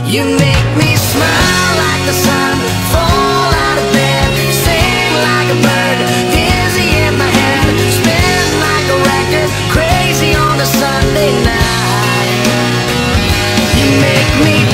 You make me smile like the sun, fall out of bed, sing like a bird, dizzy in my head, spin like a record, crazy on a Sunday night. You make me